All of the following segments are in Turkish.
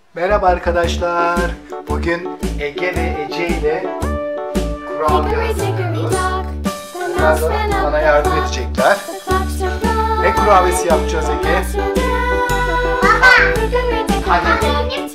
Merhaba arkadaşlar. Bugün Ege ve Ece ile kurabiye hazırlıyoruz. Birazdan bana yardım edecekler. Ne kurabiyesi yapacağız Ege? Hadi.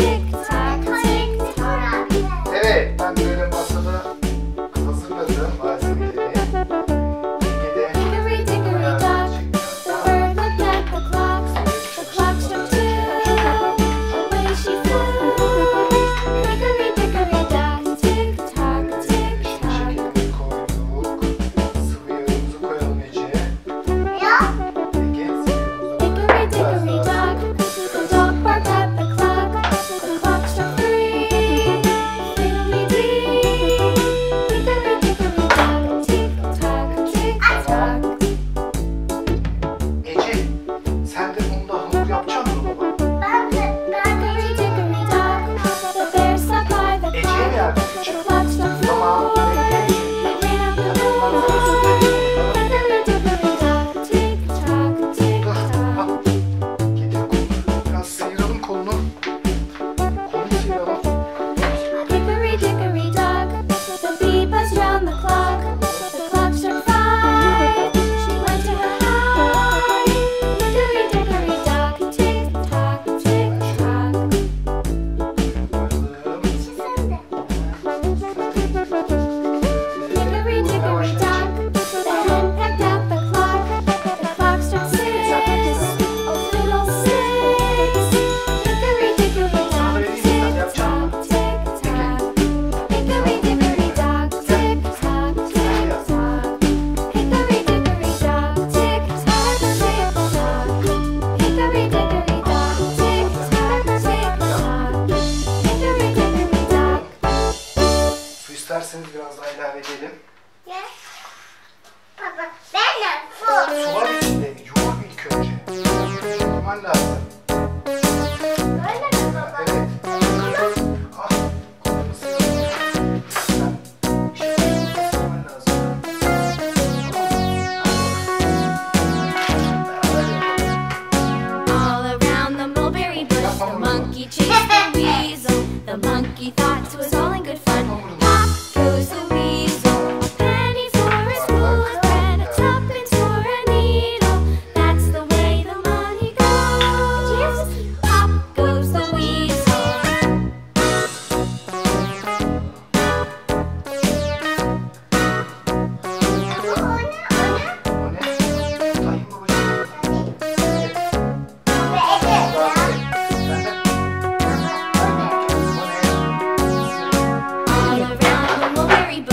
Evet, ben böyle masada hazırladım malzemeleri. Ege de İsterseniz biraz daha ilave edelim. Baba, ben de Su var içinde. Yoğur ilk önce. Yoğurman lazım. öyle mi baba? Evet. Ah, kolunu sıyırdım. Sen bir şey sıyırman lazım. All around the mulberry bush, the monkey chased the weasel. The monkey thought it was all in good fun. Pop goes the weasel, a penny for a spool of bread, a tuppence for a needle. That's the way the money goes. Pop goes the weasel. O ne? Tahin babacığım. All around the mulberry bush,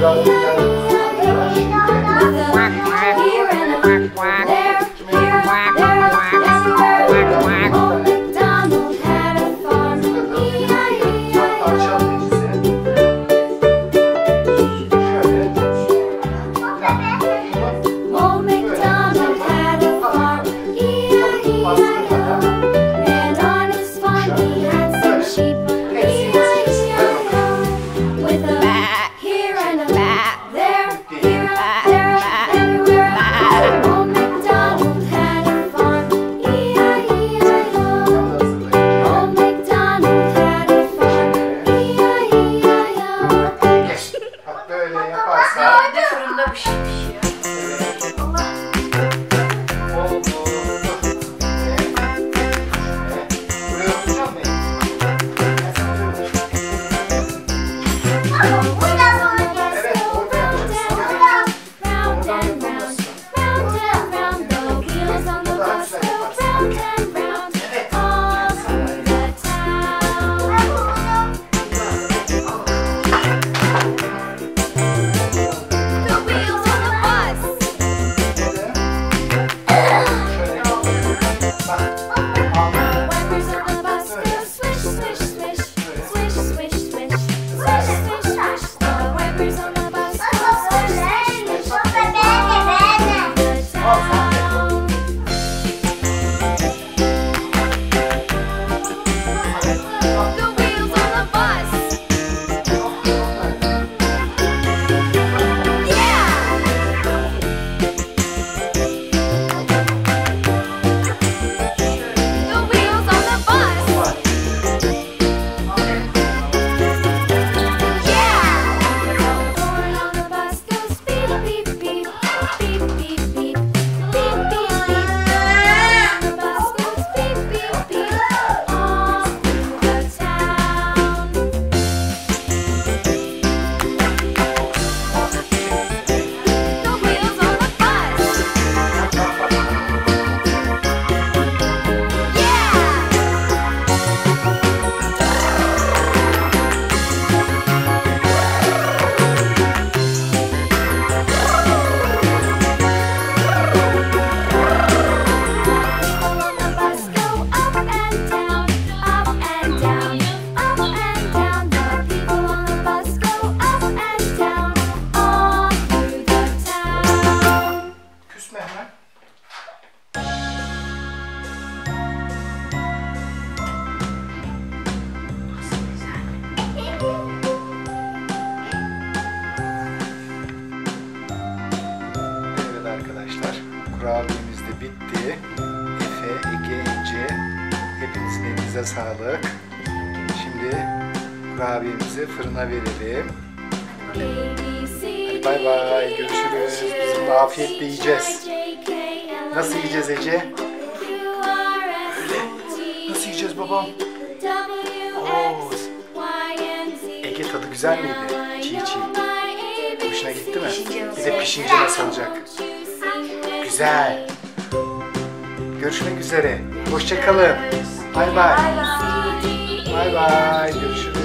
Fırında bir şey pişiyor. Kurabiyemiz de bitti. Efe, Ege, Ece, hepinizin elinize sağlık. Şimdi kurabiyemizi fırına verelim. Hadi bay bay, görüşürüz. Biz bunu afiyetle yiyeceğiz. Nasıl yiyeceğiz Ece? Nasıl yiyeceğiz babam? Oo. Ege, tadı güzel miydi? Çiğ çiğ. Hoşuna gitti mi? Bir de pişince nasıl olacak? Güzel. Görüşmek üzere. Hoşça kalın. Bay bay. Bay bay. Görüşürüz.